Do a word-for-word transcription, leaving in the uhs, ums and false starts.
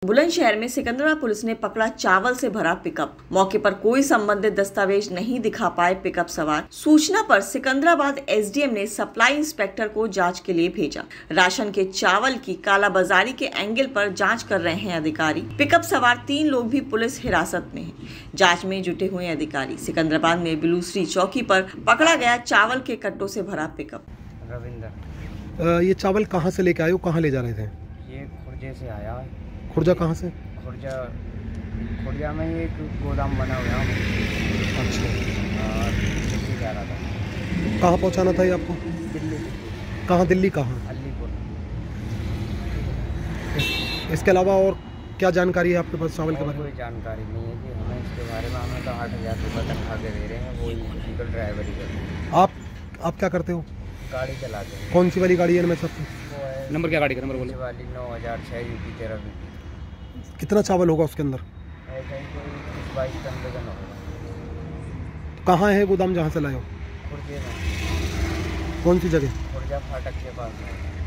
बुलंदशहर में सिकंदराबाद पुलिस ने पकड़ा चावल से भरा पिकअप। मौके पर कोई संबंधित दस्तावेज नहीं दिखा पाए पिकअप सवार। सूचना पर सिकंदराबाद एसडीएम ने सप्लाई इंस्पेक्टर को जांच के लिए भेजा। राशन के चावल की कालाबाजारी के एंगल पर जांच कर रहे हैं अधिकारी। पिकअप सवार तीन लोग भी पुलिस हिरासत में हैं। जांच में जुटे हुए अधिकारी। सिकंदराबाद में बिलूसरी चौकी पर पकड़ा गया चावल के कट्टों से भरा पिकअप। रविंदर, ये चावल कहाँ से लेके आए हो, कहाँ ले जा रहे थे? ये खुर्जे से आया है। खुर्जा कहाँ से? खुर्जा खुर्जा में एक गोदाम बना हुआ है। अच्छा, और दिल्ली जा रहा था। कहाँ पहुँचाना था ये आपको? दिल्ली। कहाँ दिल्ली कहाँ? अलीपुर। इस, इसके अलावा और क्या जानकारी है आपके पास चावल के बारे में? कोई जानकारी नहीं है कि हमें इसके बारे में। हमें तो आठ हज़ार रुपये तनख्वाह के दे रहे हैं, वो इलीगल ड्राइवरी कर। आप आप क्या करते हो? गाड़ी चलाते हैं। कौन सी वाली गाड़ी है इनमें सबसे? वो है नंबर क्या गाड़ी का नंबर बोलो? वाली नौ हज़ार छः यू पी तेरह। कितना चावल होगा उसके अंदर? ऐसा ही कोई इक्कीस बाईस टन वजन होगा। कहाँ है गोदाम जहाँ से लाए हो? खुर्जे में। कौन सी जगह? खुर्जा फाटक के पास में।